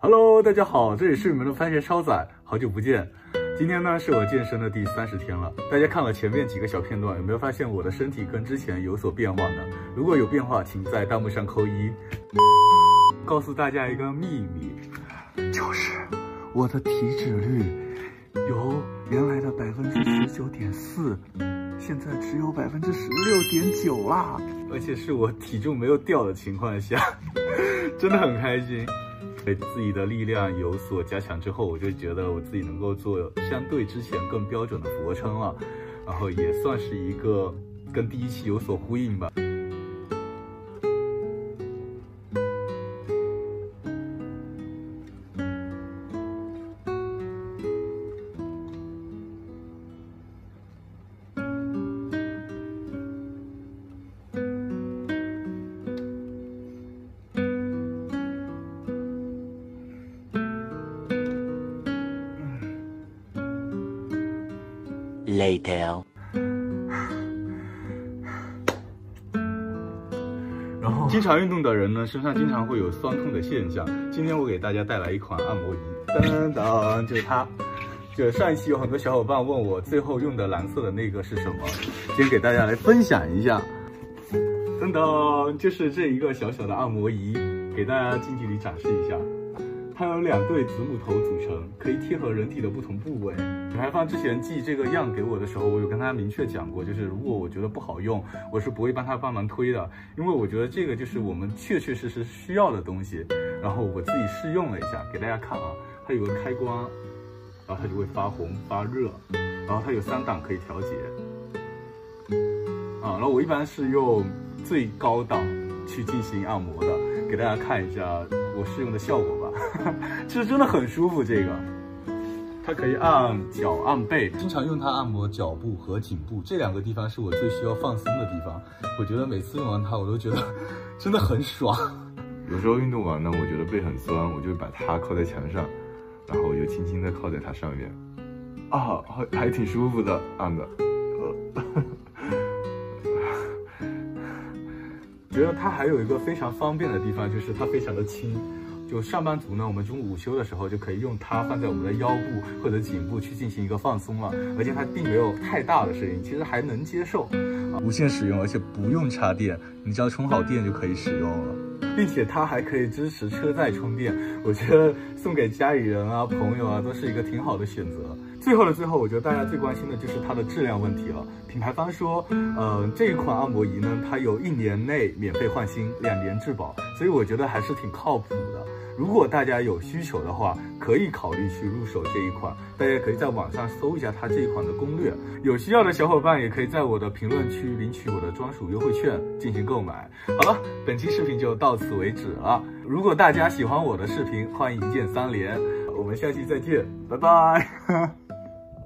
Hello， 大家好，这里是你们的番茄超仔，好久不见。今天呢是我健身的第30天了，大家看了前面几个小片段，有没有发现我的身体跟之前有所变化呢？如果有变化，请在弹幕上扣1。告诉大家一个秘密，就是我的体脂率由原来的19.4%，现在只有16.9%啦，而且是我体重没有掉的情况下，真的很开心。对自己的力量有所加强之后，我就觉得我自己能够做相对之前更标准的俯卧撑了，然后也算是一个跟第一期有所呼应吧。 Later， 然后经常运动的人呢，身上经常会有酸痛的现象。今天我给大家带来一款按摩仪，噔噔，就是它。就上一期有很多小伙伴问我，最后用的蓝色的那个是什么？今天给大家来分享一下。噔噔，就是这一个小小的按摩仪，给大家近距离展示一下。它有2对子母头组成，可以贴合人体的不同部位。品牌方之前寄这个样给我的时候，我有跟他明确讲过，就是如果我觉得不好用，我是不会帮忙推的，因为我觉得这个就是我们确实需要的东西。然后我自己试用了一下，给大家看啊，它有个开关，然后它就会发红发热，然后它有3档可以调节。然后我一般是用最高档去进行按摩的，给大家看一下我试用的效果吧。其实真的很舒服，这个它可以按脚按背，经常用它按摩脚部和颈部这2个地方是我最需要放松的地方。我觉得每次用完它，我都觉得真的很爽。 有时候运动完呢，我觉得背很酸，我就把它靠在墙上，然后我就轻轻的靠在它上面，啊，还挺舒服的，按的。 觉得它还有一个非常方便的地方，就是它非常的轻。就上班族呢，我们中午午休的时候就可以用它放在我们的腰部或者颈部去进行一个放松了，而且它并没有太大的声音，其实还能接受。无线使用，而且不用插电，你只要充好电就可以使用了，并且它还可以支持车载充电。我觉得送给家里人啊、朋友啊都是一个挺好的选择。最后的最后，我觉得大家最关心的就是它的质量问题了。品牌方说，这一款按摩仪呢，它有1年内免费换新，2年质保，所以我觉得还是挺靠谱的。如果大家有需求的话，可以考虑去入手这一款。大家可以在网上搜一下它这一款的攻略，有需要的小伙伴也可以在我的评论区领取我的专属优惠券进行购买。好了，本期视频就到此为止了。如果大家喜欢我的视频，欢迎1键3连。我们下期再见，拜拜。